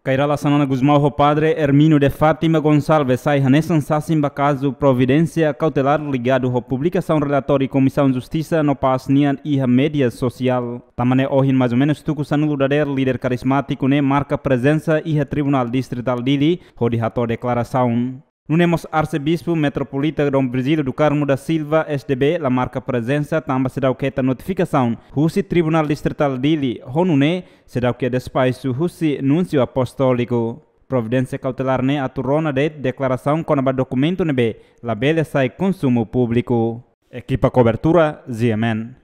Kairala Sanana Guzmão o padre Hermínio de Fátima Gonçalves sai hanesan sasimba caso providência cautelar ligado à publicação relatório e comissão de justiça no pasnian e a mídia social. Tamane ohin mais ou menos tuku sanulo dader líder carismático ne marca presença e a tribunal distrital dili hodi hato declaração. Nunemos arcebispo metropolita Dom Virgílio do Carmo da Silva SDB la marca presença tamba sedau keta notificação husi tribunal distrital dili honune sedau que despaço husi nuncio apostólico providência cautelar ne aturona de declaração com aba documento nebe labele sai consumo público equipa cobertura ZMN.